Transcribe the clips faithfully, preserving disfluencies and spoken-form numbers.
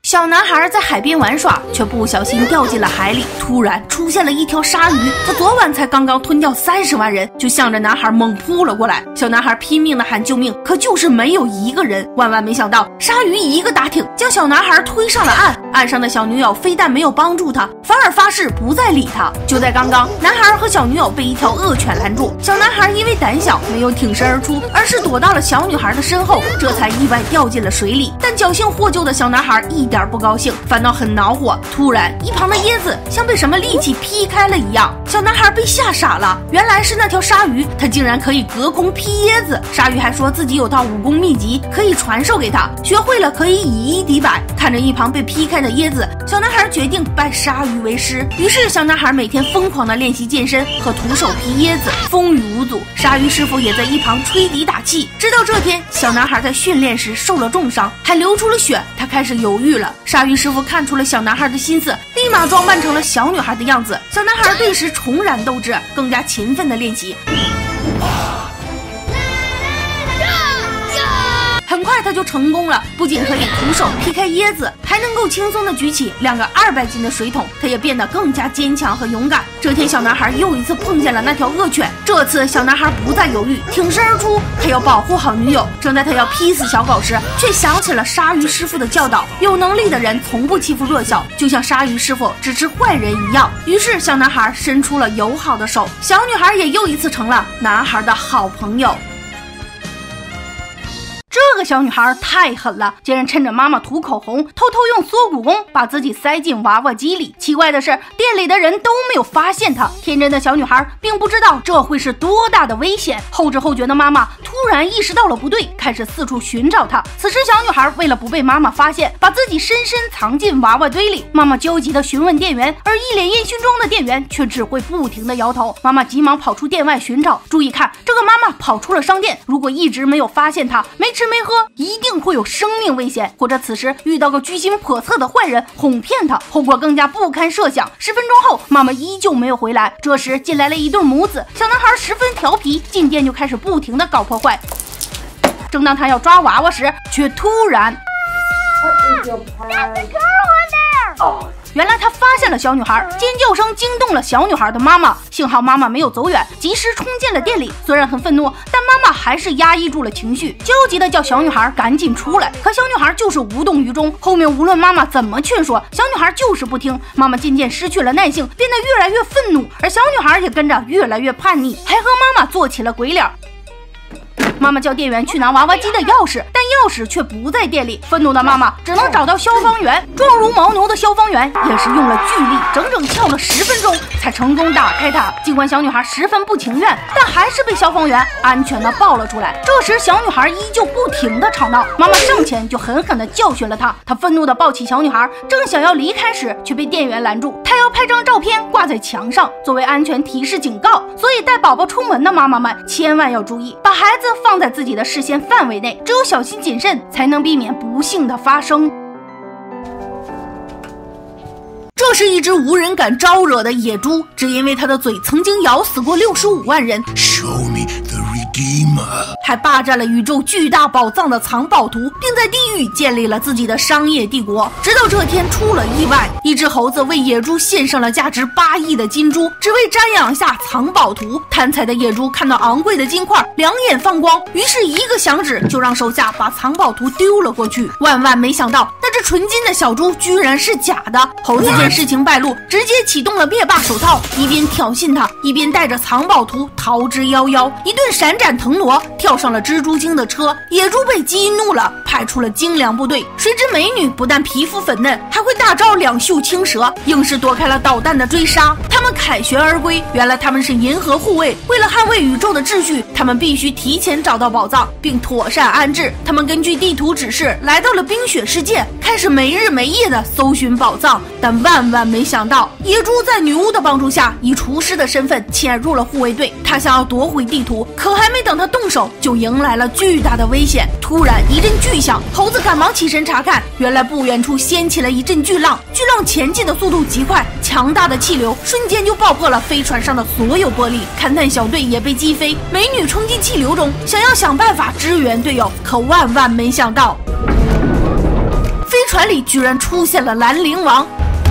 小男孩在海边玩耍，却不小心掉进了海里。突然出现了一条鲨鱼，他昨晚才刚刚吞掉三十万人，就向着男孩猛扑了过来。小男孩拼命的喊救命，可就是没有一个人。万万没想到，鲨鱼一个打挺，将小男孩推上了岸。岸上的小女友非但没有帮助他，反而发誓不再理他。就在刚刚，男孩和小女友被一条恶犬拦住，小男孩因为胆小没有挺身而出，而是躲到了小女孩的身后，这才意外掉进了水里。但侥幸获救的小男孩一点不高兴，反倒很恼火。突然，一旁的椰子像被什么利器劈开了一样，小男孩被吓傻了。原来是那条鲨鱼，它竟然可以隔空劈椰子。鲨鱼还说自己有套武功秘籍可以传授给他，学会了可以以一敌百。看着一旁被劈开的椰子，小男孩决定拜鲨鱼为师。于是小男孩每天疯狂的练习健身和徒手劈椰子，风雨无阻。鲨鱼师傅也在一旁吹笛打气。直到这天，小男孩在训练时受了重伤，还流出了血，他开始犹豫了。鲨鱼师傅看出了小男孩的心思，立马装扮成了小女孩的样子。小男孩顿时重燃斗志，更加勤奋的练习。很快他就成功了，不仅可以徒手劈开椰子，还能够轻松的举起两个二百斤的水桶。他也变得更加坚强和勇敢。这天小男孩又一次碰见了那条恶犬，这次小男孩不再犹豫，挺身而出，他要保护好女友。正在他要劈死小狗时，却想起了鲨鱼师傅的教导，有能力的人从不欺负弱小，就像鲨鱼师傅支持坏人一样。于是小男孩伸出了友好的手，小女孩也又一次成了男孩的好朋友。这个小女孩太狠了，竟然趁着妈妈涂口红，偷偷用缩骨功把自己塞进娃娃机里。奇怪的是，店里的人都没有发现她。天真的小女孩并不知道这会是多大的危险。后知后觉的妈妈突然意识到了不对，开始四处寻找她。此时小女孩为了不被妈妈发现，把自己深深藏进娃娃堆里。妈妈焦急地询问店员，而一脸烟熏妆的店员却只会不停地摇头。妈妈急忙跑出店外寻找。注意看，这个妈妈跑出了商店，如果一直没有发现她，没吃没喝，一定会有生命危险，或者此时遇到个居心叵测的坏人哄骗他，后果更加不堪设想。十分钟后，妈妈依旧没有回来。这时进来了一对母子，小男孩十分调皮，进店就开始不停的搞破坏。正当他要抓娃娃时，却突然原来他发现了小女孩，尖叫声惊动了小女孩的妈妈。幸好妈妈没有走远，及时冲进了店里。虽然很愤怒，但妈妈还是压抑住了情绪，焦急的叫小女孩赶紧出来。可小女孩就是无动于衷。后面无论妈妈怎么劝说，小女孩就是不听。妈妈渐渐失去了耐性，变得越来越愤怒，而小女孩也跟着越来越叛逆，还和妈妈做起了鬼脸。妈妈叫店员去拿娃娃机的钥匙，但钥匙却不在店里。愤怒的妈妈只能找到消防员，壮如牦牛的消防员也是用了巨力，整整撬了十分钟才成功打开它。尽管小女孩十分不情愿，但还是被消防员安全的抱了出来。这时小女孩依旧不停的吵闹，妈妈上前就狠狠的教训了她。她愤怒的抱起小女孩，正想要离开时，却被店员拦住。她要拍张照片挂在墙上，作为安全提示警告。所以带宝宝出门的妈妈们千万要注意，把孩子放放在自己的视线范围内，只有小心谨慎，才能避免不幸的发生。这是一只无人敢招惹的野猪，只因为它的嘴曾经咬死过六十五万人。Show me the redeemer， 还霸占了宇宙巨大宝藏的藏宝图，并在地狱建立了自己的商业帝国。直到这天出了意外，一只猴子为野猪献上了价值八亿的金珠，只为瞻仰下藏宝图。贪财的野猪看到昂贵的金块，两眼放光，于是一个响指就让手下把藏宝图丢了过去。万万没想到，那只纯金的小猪居然是假的。猴子见事情败露，直接启动了灭霸手套，一边挑衅他，一边带着藏宝图逃之夭夭。一顿闪展腾挪，跳上了蜘蛛精的车。野猪被激怒了，派出了精良部队。谁知美女不但皮肤粉嫩，还会大招两袖青蛇，硬是躲开了导弹的追杀。他们凯旋而归，原来他们是银河护卫。为了捍卫宇宙的秩序，他们必须提前找到宝藏，并妥善安置。他们根据地图指示来到了冰雪世界，开始没日没夜的搜寻宝藏。但万万没想到，野猪在女巫的帮助下，以厨师的身份潜入了护卫队。他想要夺回地图，可还没等他动手，就迎来了巨大的危险。突然一阵巨响，猴子赶忙起身查看，原来不远处掀起了一阵巨浪，巨浪前进的速度极快，强大的气流瞬间就爆破了飞船上的所有玻璃，勘探小队也被击飞。美女冲进气流中，想要想办法支援队友，可万万没想到，飞船里居然出现了兰陵王。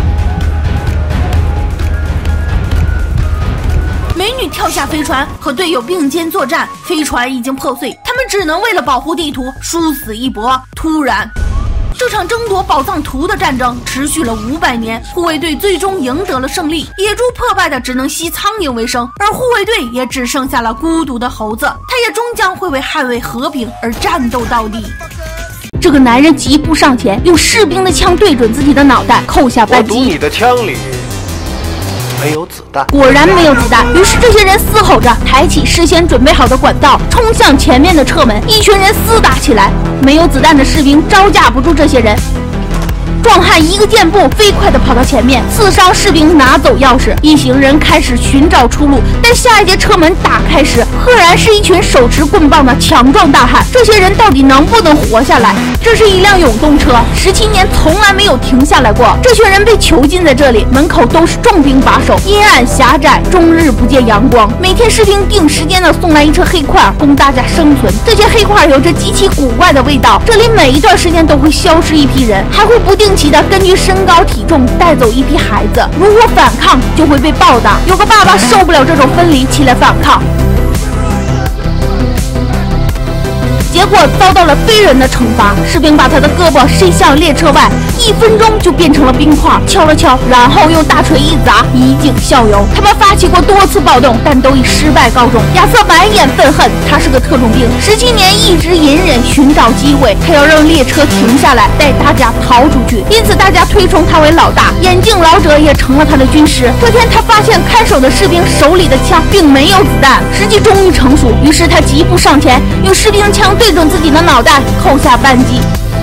美女跳下飞船，和队友并肩作战，飞船已经破碎，他们只能为了保护地图殊死一搏。突然，这场争夺宝藏图的战争持续了五百年，护卫队最终赢得了胜利。野猪破败的只能吸苍蝇为生，而护卫队也只剩下了孤独的猴子，他也终将会为捍卫和平而战斗到底。这个男人疾步上前，用士兵的枪对准自己的脑袋，扣下扳机。 我赌你的枪里没有子弹。 果然没有子弹，于是这些人嘶吼着，抬起事先准备好的管道，冲向前面的车门。一群人厮打起来，没有子弹的士兵招架不住这些人。壮汉一个箭步飞快地跑到前面，刺伤士兵，拿走钥匙。一行人开始寻找出路，但下一节车门打开时，赫然是一群手持棍棒的强壮大汉。这些人到底能不能活下来？这是一辆永动车，十七年从来没有停下来过。这群人被囚禁在这里，门口都是重兵把守，阴暗狭窄，终日不见阳光。每天士兵定时间的送来一车黑块，供大家生存。这些黑块有着极其古怪的味道，这里每一段时间都会消失一批人，还会不定期的根据身高体重带走一批孩子，如果反抗就会被暴打。有个爸爸受不了这种分离，起来反抗，结果遭到了非人的惩罚。士兵把他的胳膊伸向列车外，一分钟就变成了冰块，敲了敲，然后用大锤一砸，以儆效尤。他们发起过多次暴动，但都以失败告终。亚瑟满眼愤恨，他是个特种兵，十七年一直隐忍寻找机会，他要让列车停下来，带大家逃出去。因此大家推崇他为老大，眼镜老者也成了他的军师。这天他发现看守的士兵手里的枪并没有子弹，时机终于成熟，于是他疾步上前，用士兵枪对准自己的脑袋，扣下扳机。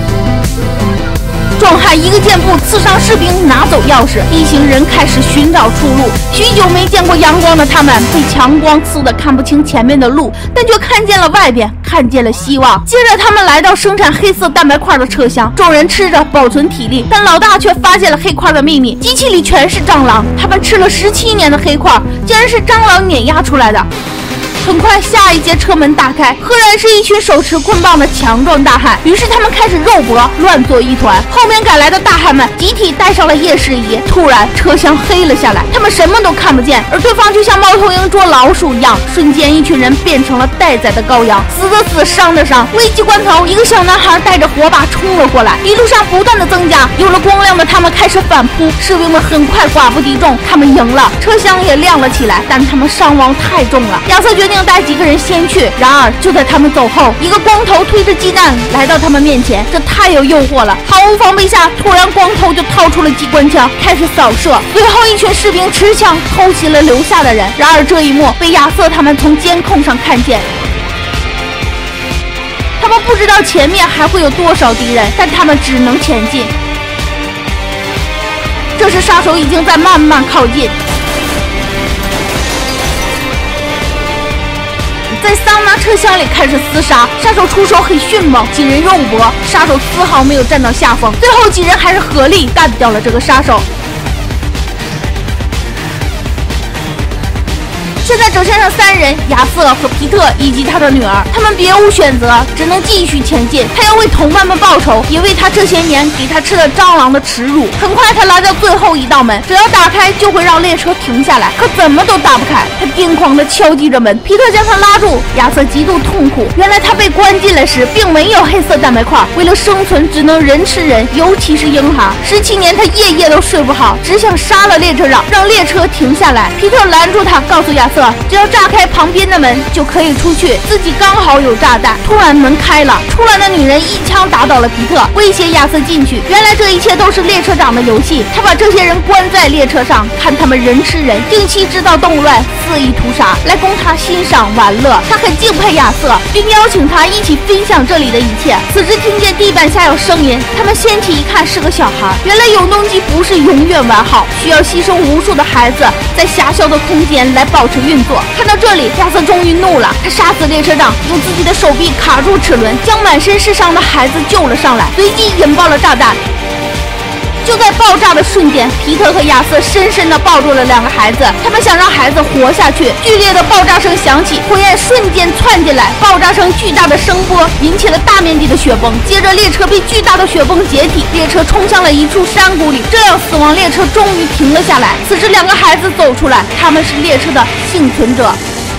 壮汉一个箭步刺伤士兵，拿走钥匙。一行人开始寻找出路。许久没见过阳光的他们被强光刺得看不清前面的路，但却看见了外边，看见了希望。接着他们来到生产黑色蛋白块的车厢，众人吃着保存体力，但老大却发现了黑块的秘密，机器里全是蟑螂。他们吃了十七年的黑块，竟然是蟑螂碾压出来的。很快，下一节车门打开，赫然是一群手持棍棒的强壮大汉。于是他们开始肉搏，乱作一团。后面赶来的大汉们集体戴上了夜视仪。突然，车厢黑了下来，他们什么都看不见，而对方就像猫头鹰捉老鼠一样，瞬间一群人变成了待宰的羔羊，死的死，伤的伤。危急关头，一个小男孩带着火把冲了过来，一路上不断的增加。有了光亮的他们开始反扑，士兵们很快寡不敌众，他们赢了，车厢也亮了起来，但他们伤亡太重了。亚瑟决定带几个人先去，然而就在他们走后，一个光头推着鸡蛋来到他们面前，这太有诱惑了。毫无防备下，突然光头就掏出了机关枪，开始扫射。随后一群士兵持枪偷袭了留下的人，然而这一幕被亚瑟他们从监控上看见。他们不知道前面还会有多少敌人，但他们只能前进。这时杀手已经在慢慢靠近。在桑拿车厢里开始厮杀，杀手出手很迅猛，几人肉搏，杀手丝毫没有占到下风，最后几人还是合力干掉了这个杀手。现在只剩下三人，亚瑟和皮特以及他的女儿，他们别无选择，只能继续前进。他要为同伴们报仇，也为他这些年给他吃的蟑螂的耻辱。很快他来到最后一道门，只要打开就会让列车停下来，可怎么都打不开。他癫狂地敲击着门，皮特将他拉住，亚瑟极度痛苦。原来他被关进来时并没有黑色蛋白块，为了生存只能人吃人，尤其是婴孩。十七年他夜夜都睡不好，只想杀了列车长，让列车停下来。皮特拦住他，告诉亚瑟只要炸开旁边的门就可以出去，自己刚好有炸弹。突然门开了，出来的女人一枪打倒了皮特，威胁亚瑟进去。原来这一切都是列车长的游戏，他把这些人关在列车上，看他们人吃人，定期制造动乱，肆意屠杀，来供他欣赏玩乐。他很敬佩亚瑟，并邀请他一起分享这里的一切。此时听见地板下有声音，他们掀起一看是个小孩。原来永动机不是永远完好，需要牺牲无数的孩子在狭小的空间来保持运作。看到这里，亚瑟终于怒了，他杀死列车长，用自己的手臂卡住齿轮，将满身是伤的孩子救了上来，随即引爆了炸弹。 就在爆炸的瞬间，皮特和亚瑟深深地抱住了两个孩子，他们想让孩子活下去。剧烈的爆炸声响起，火焰瞬间窜进来，爆炸声巨大的声波引起了大面积的雪崩，接着列车被巨大的雪崩解体，列车冲向了一处山谷里，这辆死亡列车终于停了下来。此时两个孩子走出来，他们是列车的幸存者。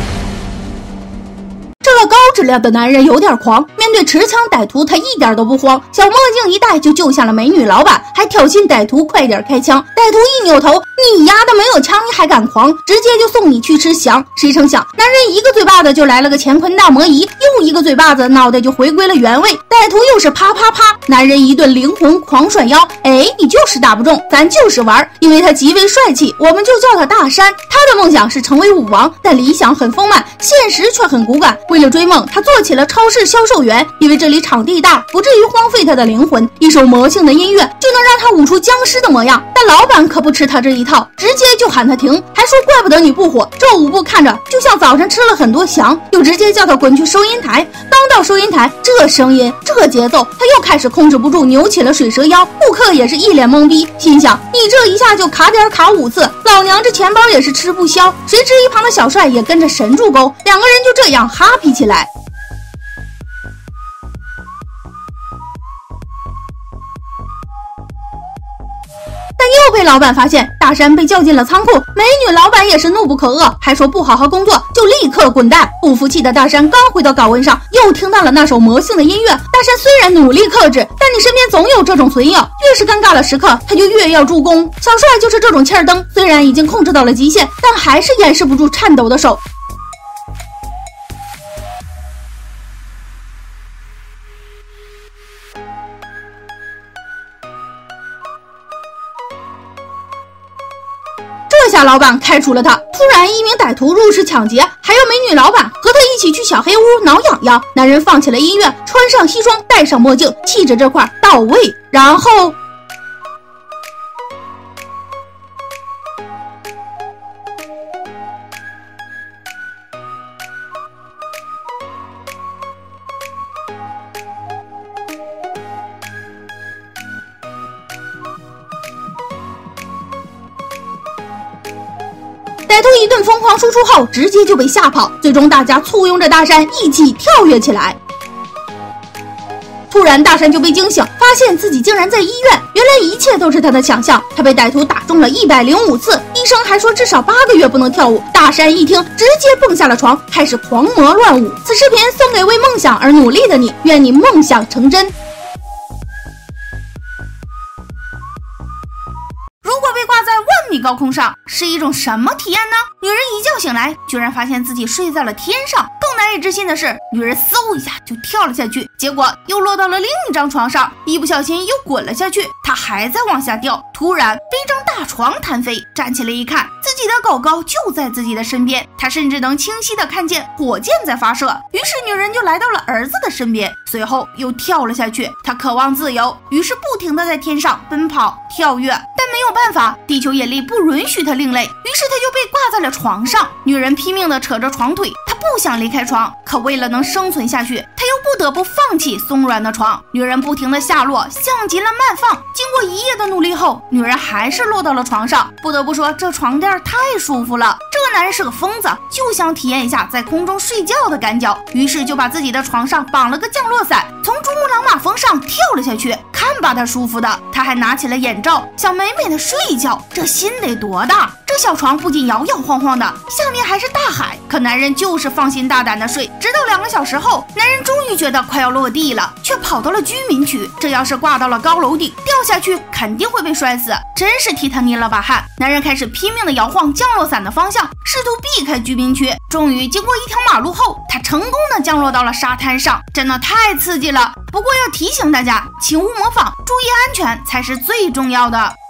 这个高质量的男人有点狂，面对持枪歹徒他一点都不慌，小墨镜一戴就救下了美女老板，还挑衅歹徒快点开枪。歹徒一扭头，你丫的没有枪你还敢狂，直接就送你去吃翔。谁成想男人一个嘴巴子就来了个乾坤大挪移，又一个嘴巴子脑袋就回归了原位，歹徒又是啪啪啪，男人一顿灵魂狂甩腰。哎，你就是打不中，咱就是玩，因为他极为帅气，我们就叫他大山。他的梦想是成为武王，但理想很丰满，现实却很骨感。为了追梦，他做起了超市销售员，因为这里场地大，不至于荒废他的灵魂。一首魔性的音乐就能让他舞出僵尸的模样，但老板可不吃他这一套，直接就喊他停，还说怪不得你不火，这舞步看着就像早晨吃了很多翔，又直接叫他滚去收银台。刚到收银台，这声音这节奏，他又开始控制不住扭起了水蛇腰，顾客也是一脸懵逼，心想你这一下就卡点卡五次，老娘这钱包也是吃不消。谁知一旁的小帅也跟着神助攻，两个人就这样哈皮起来。但又被老板发现，大山被叫进了仓库，美女老板也是怒不可遏，还说不好好工作就立刻滚蛋。不服气的大山刚回到岗位上，又听到了那首魔性的音乐。大山虽然努力克制，但你身边总有这种损友，越是尴尬的时刻他就越要助攻。小帅就是这种气儿灯，虽然已经控制到了极限，但还是掩饰不住颤抖的手。这下老板开除了他。突然一名歹徒入室抢劫，还要美女老板和他一起去小黑屋挠痒痒。男人放起了音乐，穿上西装，戴上墨镜，气质这块到位。然后歹徒一顿疯狂输出后，直接就被吓跑，最终大家簇拥着大山一起跳跃起来。突然大山就被惊醒，发现自己竟然在医院，原来一切都是他的想象。他被歹徒打中了一百零五次，医生还说至少八个月不能跳舞。大山一听，直接蹦下了床，开始狂魔乱舞。此视频送给为梦想而努力的你，愿你梦想成真。如果被挂在万米高空上，是一种什么体验呢？女人一觉醒来，居然发现自己睡在了天上。更难以置信的是，女人嗖一下就跳了下去，结果又落到了另一张床上，一不小心又滚了下去。她还在往下掉，突然被一张大床弹飞，站起来一看，自己的狗狗就在自己的身边，她甚至能清晰的看见火箭在发射。于是女人就来到了儿子的身边，随后又跳了下去。她渴望自由，于是不停的在天上奔跑跳跃，但没有办法，地球引力不允许她另类，于是她就被挂在了床上。女人拼命的扯着床腿，她不想离开床，可为了能生存下去，她又不得不放弃松软的床。女人不停的下落，像极了慢放。经过一夜的努力后，女人还是落到了床上。不得不说，这床垫太舒服了。这个男人是个疯子，就想体验一下在空中睡觉的感觉，于是就把自己的床上绑了个降落伞，从珠穆朗玛峰上跳了下去。看把他舒服的，他还拿起了眼罩，想美美的睡一觉。这心得多大？这小床不仅摇摇晃晃的，下面还是大海。可男人就是放心大胆的睡，直到两个小时后，男人终于觉得快要落地了，却跑到了居民区。这要是挂到了高楼顶，掉下去肯定会被摔死，真是替他捏了把汗。男人开始拼命的摇晃降落伞的方向，试图避开居民区。终于经过一条马路后，他成功的降落到了沙滩上，真的太刺激了。不过要提醒大家，请勿模仿，注意安全才是最重要的。